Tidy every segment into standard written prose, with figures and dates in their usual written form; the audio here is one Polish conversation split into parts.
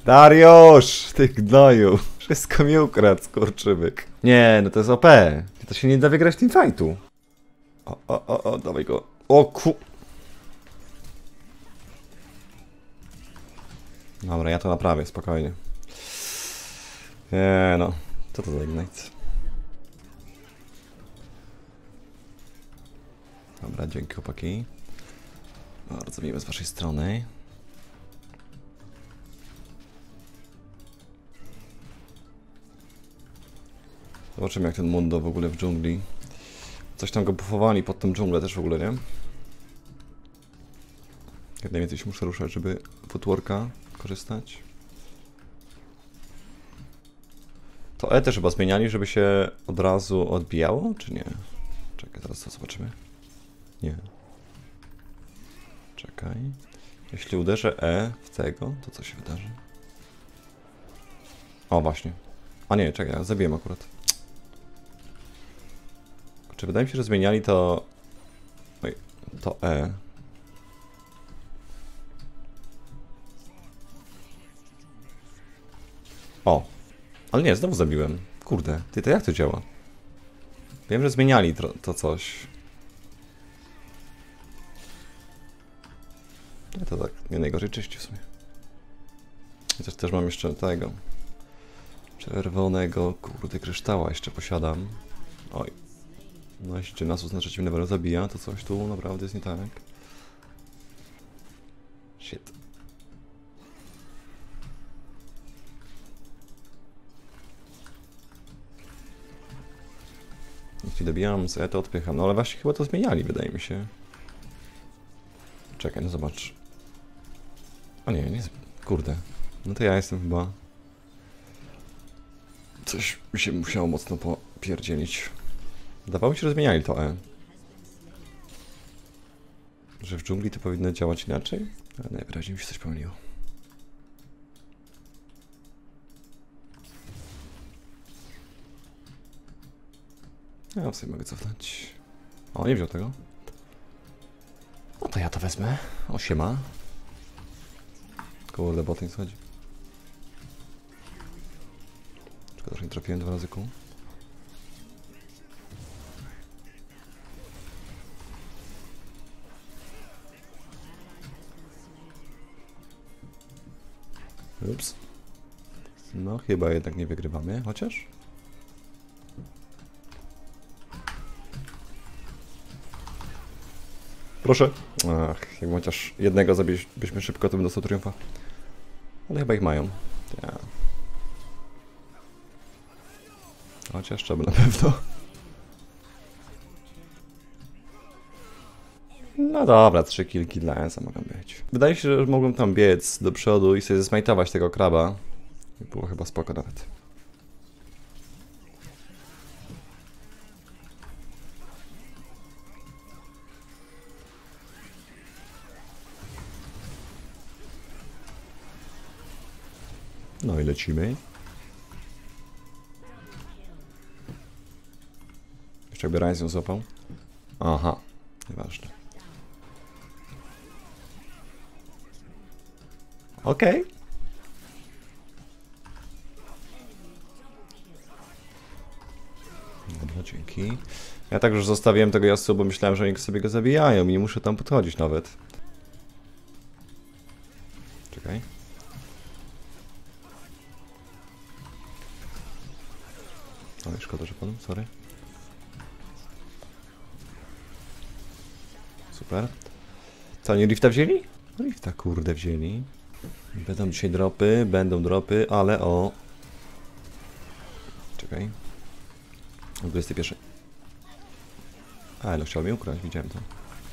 Dariusz! Ty gnoju! Wszystko mi ukradł, skurczybyk. Nie, no to jest OP. To się nie da wygrać teamfightu. O, dawaj go. O ku... Dobra, ja to naprawię, spokojnie. Nie no, co to za Ignite? Dobra, dzięki chłopaki. Bardzo miłe z waszej strony. Zobaczymy jak ten Mundo w ogóle w dżungli. Coś tam go buffowali pod tą dżunglę też w ogóle, nie? Jak najwięcej się muszę ruszać, żeby footworka korzystać. To E też chyba zmieniali, żeby się od razu odbijało, czy nie? Czekaj, zaraz to zobaczymy. Nie. Czekaj. Jeśli uderzę E w tego, to co się wydarzy? O, właśnie. A nie, czekaj, ja zabiłem akurat. Czy wydaje mi się, że zmieniali to... Oj, to E. O! Ale nie, znowu zabiłem. Kurde, ty, to jak to działa? Wiem, że zmieniali to coś. No to tak, nie najgorzej czyści w sumie. Chociaż też mam jeszcze tego... Czerwonego, kurde, kryształa jeszcze posiadam. Oj. No jeśli Nasus na trzecim levelu zabija, to coś tu naprawdę jest nie tak. Shit. Jeśli dobijam sobie, to odpycham. No ale właśnie chyba to zmieniali, wydaje mi się. Czekaj, no zobacz. O nie, nie... Kurde. No to ja jestem chyba... Coś mi się musiało mocno popierdzielić. Wydawało mi się, że zmieniali to E. Że w dżungli to powinno działać inaczej? Ale najwyraźniej mi się coś pomyliło. Ja sobie mogę cofnąć. O, nie wziął tego. No to ja to wezmę. O, siema. Kurde, boty nie schodzi. Szkoda, że nie trafiłem 2 razy kół. Ups. No, chyba jednak nie wygrywamy, chociaż... Proszę. Ach, jak chociaż jednego zabilibyśmy szybko, to bym dostał triumfa. Ale chyba ich mają. Ja. Chociaż trzeba na pewno. No dobra, 3 kilki dla Ensa mogą być. Wydaje się, że mogłem tam biec do przodu i sobie zesmajtować tego kraba. I było chyba spoko nawet. No i lecimy. Jeszcze jakby Ryzen złapał. Aha, nieważne. Okej. Dobra, dzięki. Ja tak już zostawiłem tego Yasuo, bo myślałem, że oni sobie go zabijają i nie muszę tam podchodzić nawet. Czekaj. Ale szkoda, że padł, sorry. Super. Co, oni Rifta wzięli? Rifta kurde wzięli. Będą dzisiaj dropy, będą dropy, ale o... Czekaj. 21. Ale chciał mnie ukraść, widziałem to.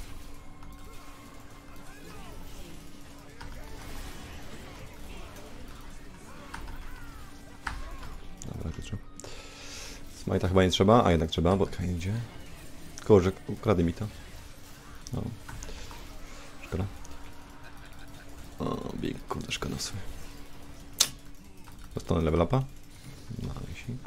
Dobra, to trzeba. Smite'a chyba nie trzeba, a jednak trzeba, bo nie idzie. Kurczę, ukradł mi to. No. Szkoda. O, bieg, kurde, szkoda sobie. Dostanę level upa? Najsik.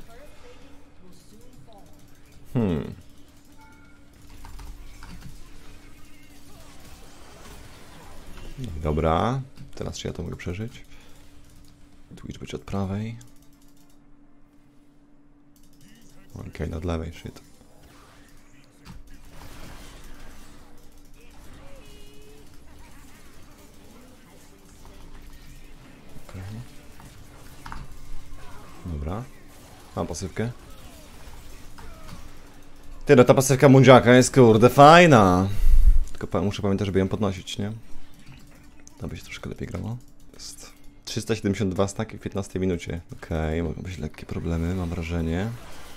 Dobra, teraz czy ja to mogę przeżyć? Twitch będzie od prawej. Okej, od lewej, shit. Okay. Dobra. Mam pasywkę. Ty, no ta pasywka Mundziaka jest kurde fajna. Tylko muszę pamiętać, żeby ją podnosić, nie? To by się troszkę lepiej grało. Jest 372 staki w 15 minucie. Okej, mogą być lekkie problemy, mam wrażenie.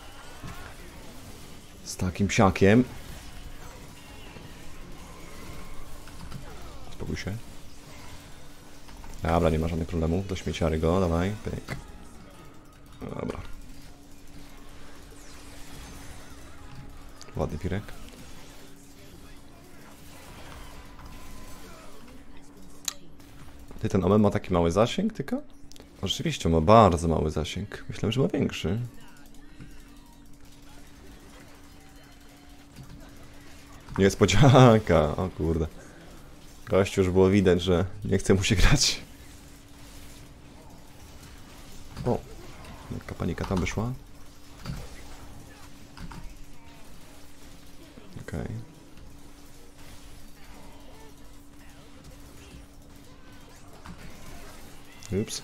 Z takim psiakiem. Spokój się. Dobra, nie ma żadnych problemów. Do śmieciary go, dawaj. Pyk. Dobra. Ładny pirek. Ty, ten Omen ma taki mały zasięg tylko? Rzeczywiście ma bardzo mały zasięg. Myślałem, że ma większy. Niespodzianka, o kurde. Gościu już było widać, że nie chce mu się grać. O, jaka panika tam wyszła. Okej. Ups.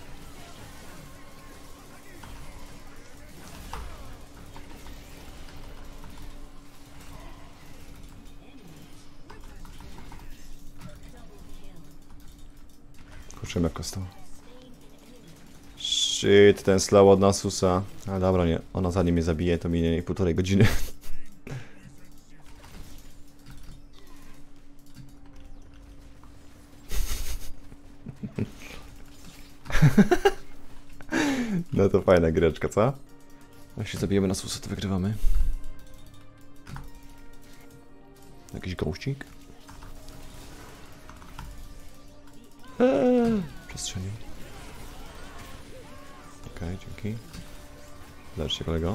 Kurczę, jak kostał. Shit, ten slow od Nasusa. A dobra, nie. Ona zanim mnie zabije, to minie 1,5 godziny. No to fajna greczka, co? Jak się zabijemy Nasusa, to wygrywamy. Jakiś gościk? Przestrzeni. Okej, dzięki. Lecz się, kolego.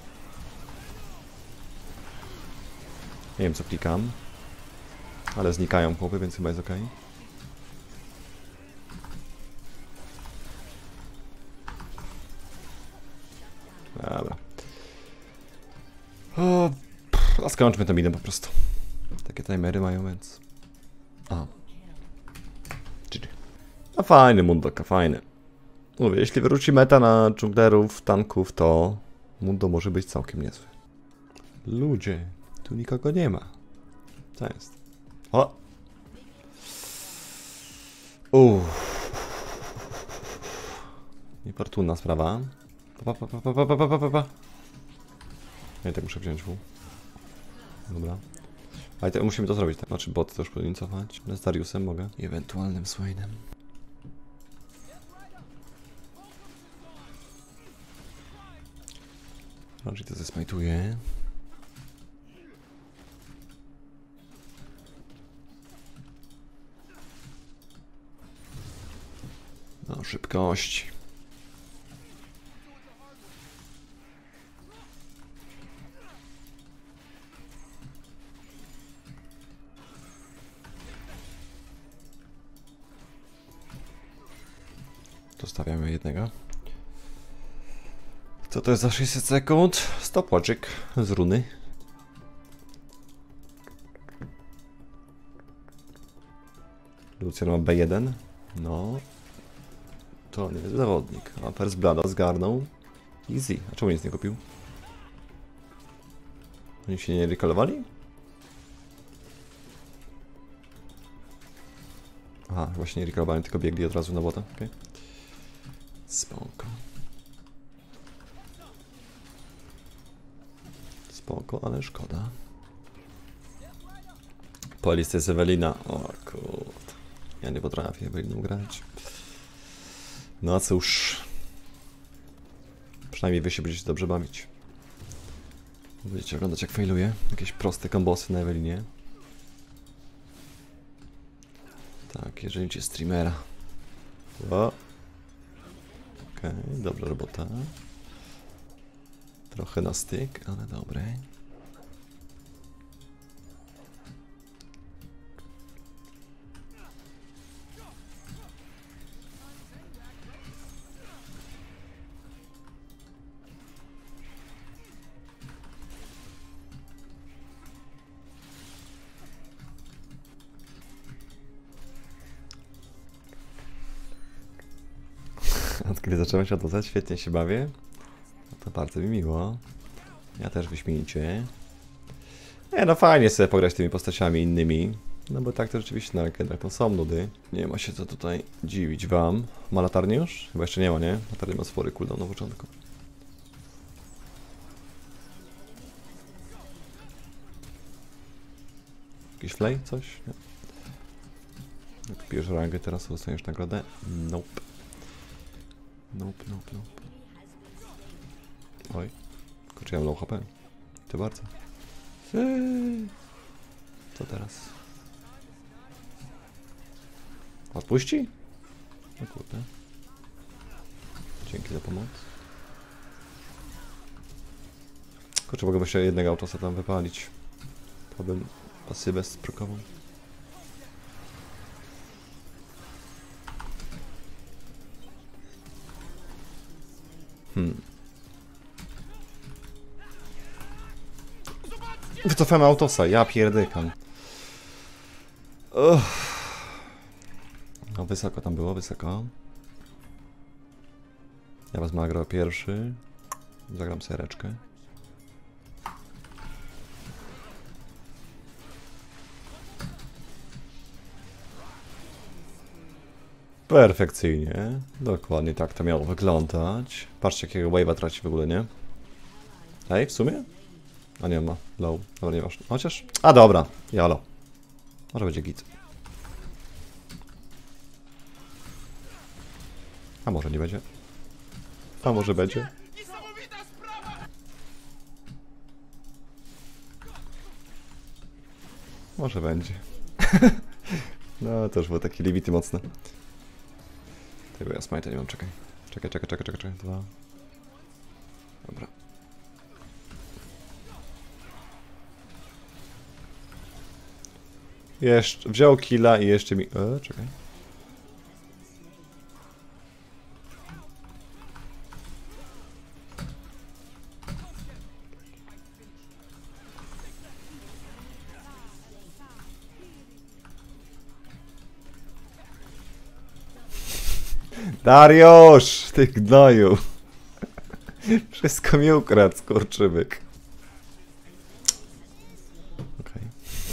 Nie wiem, co klikam. Ale znikają chłopy, więc chyba jest okej. Dobra. O, a skończmy to midem po prostu. Takie timery mają, więc... A. GG. A fajny Mundok, fajny. Mówię, jeśli wróci meta na dżunglerów, tanków, to Mundo może być całkiem niezły. Ludzie, tu nikogo nie ma. Co jest? O! Niefortunna sprawa. Ja tak muszę wziąć W. Dobra. Ale to musimy to zrobić, tak? Znaczy bot też powinien cofać. Ale z Dariusem mogę. I ewentualnym Swainem. Raczej to zesmajtuje. No, szybkość. Dostawiamy jednego. Co to jest za 600 sekund? Stopwatchik z runy. Lucian ma B1. No. To nie jest zawodnik. A First Blada zgarnął. Easy. A czemu nic nie kupił? Oni się nie rekolowali? Aha, właśnie nie rekolowali, tylko biegli od razu na bota. Okay. Spoko. Spoko, ale szkoda. Po listy jest Ewelina. O kurde. Ja nie potrafię Eweliną grać. No cóż. Przynajmniej wy się będziecie dobrze bawić. Będziecie oglądać jak failuje. Jakieś proste kombosy na Ewelinie. Tak, jeżeli cię streamera. O. Okej, dobra robota. Trochę na styk, ale dobre. Od kiedy zacząłem się odwracać, świetnie się bawię. No to bardzo mi miło. Ja też wyśmienicie. Nie, no fajnie sobie pograć tymi postaciami innymi. No bo tak to rzeczywiście na legendach to są nudy. Nie ma się co tutaj dziwić wam. Ma latarnię już? Chyba jeszcze nie ma, nie? Latarnia ma spory cooldown na początku. Jakiś flay? Coś? Nie. Jak pijesz rangę, teraz dostaniesz nagrodę? Nope. Nope, nope, nope. Oj. Kurczę, ja mam low HP. To bardzo. Co teraz? Odpuści? No kurde. Dzięki za pomoc. Kurczę, mogę jeszcze jednego autosa tam wypalić. To bym pasywę sprokował. Wycofałem autosa, ja pierdykam. No wysoko tam było, wysoko. Ja wezmę agro pierwszy. Zagram sereczkę. Perfekcyjnie. Dokładnie tak to miało wyglądać. Patrzcie, jakiego wave'a traci w ogóle, nie? Ej, w sumie? A nie ma. Low. Dobra, nie masz. Chociaż... A dobra. Jalo. Może będzie git. A może nie będzie. A może będzie. Może będzie. No to już były takie limity mocne. Tego ja smite'a nie mam, czekaj. Czekaj. Dwa. Dobra. Jeszcze, wziął killa i jeszcze mi... czekaj. Dariusz! Ty gnoju! Wszystko mi ukradł, skurczybyk. Okej.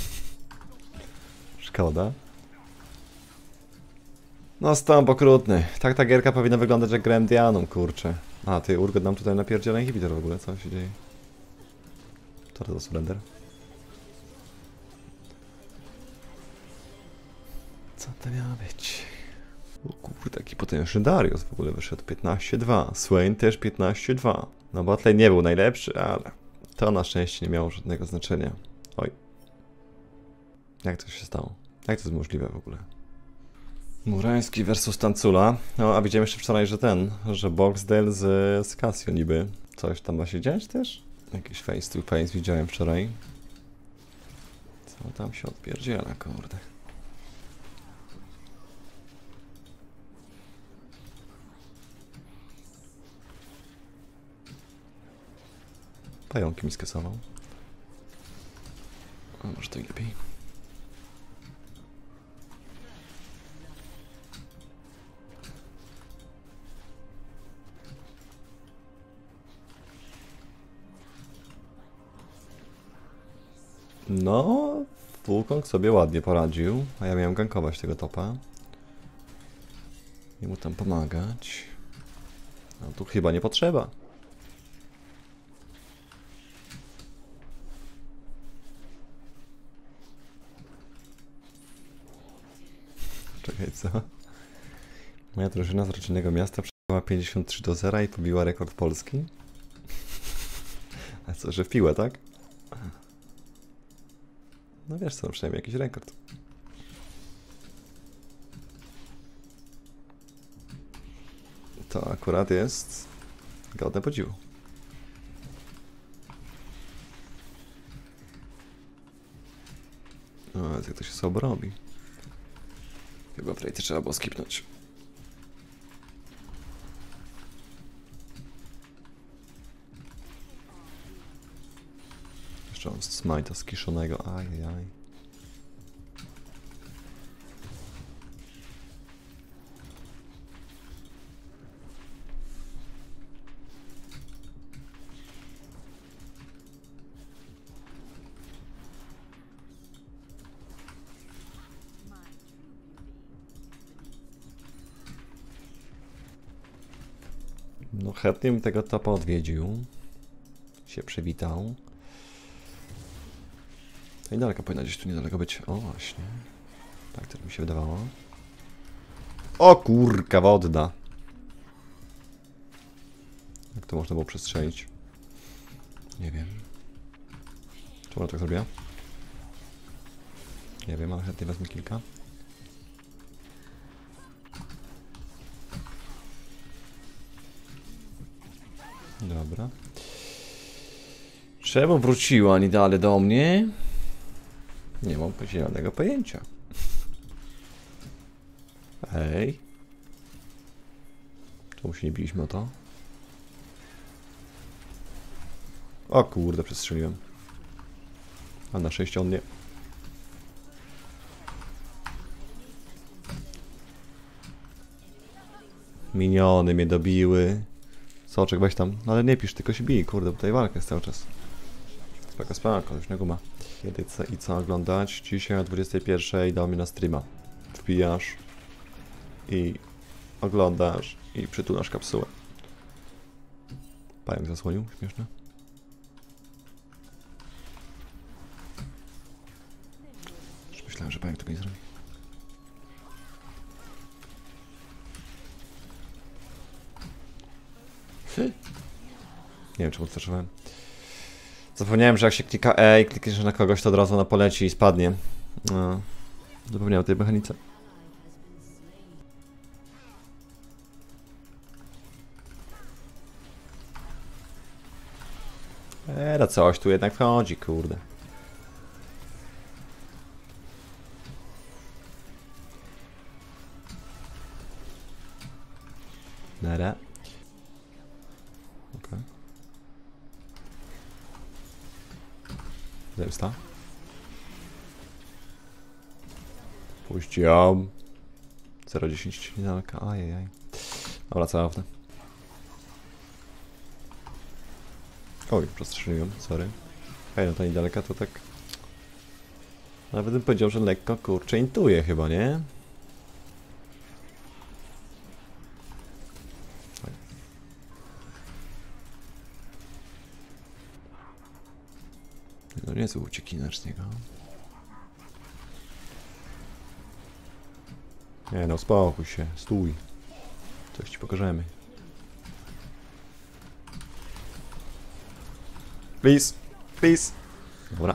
Szkoda. No stąd okrutny. Tak ta gierka powinna wyglądać jak grałem Dianą, kurczę. A, ty Urgot nam tutaj napierdziela inhibitor w ogóle, co się dzieje? Co to za surrender? Co to miało być? O kurde, taki potężny Darius w ogóle wyszedł 15-2. Swain też 15-2. No botlane nie był najlepszy, ale to na szczęście nie miało żadnego znaczenia. Oj. Jak to się stało? Jak to jest możliwe w ogóle? Murański versus Tancula. No, a widziałem jeszcze wczoraj, że Boxdel z Casio niby. Coś tam ma się dziać też? Jakiś face to face widziałem wczoraj. Co tam się odpierdziela, kurde. Pająki mi skasował. A może to lepiej. No, Wukong sobie ładnie poradził, a ja miałem gankować tego topa. I mu tam pomagać. No tu chyba nie potrzeba. Czekaj, co? Moja drużyna z rodzinnego miasta przegrała 53-0 i pobiła rekord Polski? A co, że w piłę, tak? No wiesz co, przynajmniej jakiś rekord. To akurat jest godne podziwu. No, ale jak to się sobie robi? Chyba w rejty trzeba było skipnąć. Jeszcze on smajta skiszonego, ajajaj. No chętnie bym tego topa odwiedził. Się przywitał. No i daleko powinna gdzieś tu niedaleko być. O właśnie. Tak to mi się wydawało. O kurka wodna. Jak to można było przestrzelić? Nie wiem. Czemu ona tak zrobiła? Nie wiem, ale chętnie wezmę kilka. Dobra. Czemu wróciła nie dalej do mnie? Nie mam zielonego pojęcia. Ej. Czemu się nie biliśmy o to? O kurde, przestrzeliłem. A na szczęście on nie. Miniony mnie dobiły. Soczek, weź tam. No ale nie pisz, tylko się bij, kurde, bo tutaj walka jest cały czas. Spoko, już nie guma. Kiedy i co oglądać? Dzisiaj o 21:00 dał mi na streama. Wbijasz i oglądasz i przytulasz kapsułę. Pająk zasłonił, śmieszne. Już myślałem, że pająk tego nie zrobi. Nie wiem, czemu zacząłem. Zapomniałem, że jak się klika E i klikniesz na kogoś, to od razu ona poleci i spadnie. No. Zapomniałem o tej mechanice. No coś tu jednak wchodzi, kurde. Nara. Okej. Zemsta. Puść ją. 0,10 niedaleka. Ajajaj. Dobra, całowne. Oj, przestrzeliłem, sorry. Hej, no to niedaleka to tak... Nawet bym powiedział, że lekko, kurczę, intuje chyba, nie? No niezły uciekinacz z niego. Nie no, spokój się, stój. Coś ci pokażemy. Please, please. Dobra.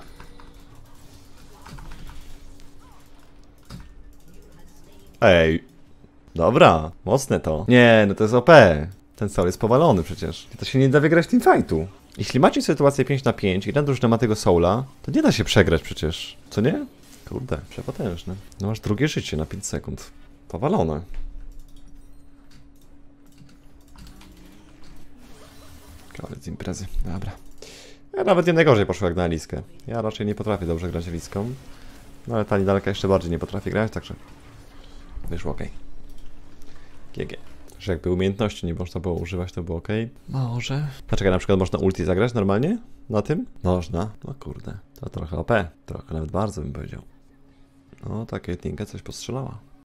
Ej. Dobra, mocne to. Nie, no to jest OP. Ten Sol jest powalony przecież. To się nie da wygrać w teamfightu. Jeśli macie sytuację 5 na 5 i jedna drużyna ma tego Soula, to nie da się przegrać przecież. Co nie? Kurde, przepotężne. No masz drugie życie na 5 sekund. Powalone. Koniec imprezy. Dobra. Ja nawet nie najgorzej poszło jak na Aliskę. Ja raczej nie potrafię dobrze grać Aliską. No ale ta Nidalka jeszcze bardziej nie potrafi grać, także wyszło ok. GG. Że jakby umiejętności nie można było używać, to było ok. Może. Dlaczego na przykład można ulti zagrać normalnie? Na tym? Można. No kurde. To trochę OP. Trochę nawet bardzo bym powiedział. No ta Caitlynka coś postrzelała.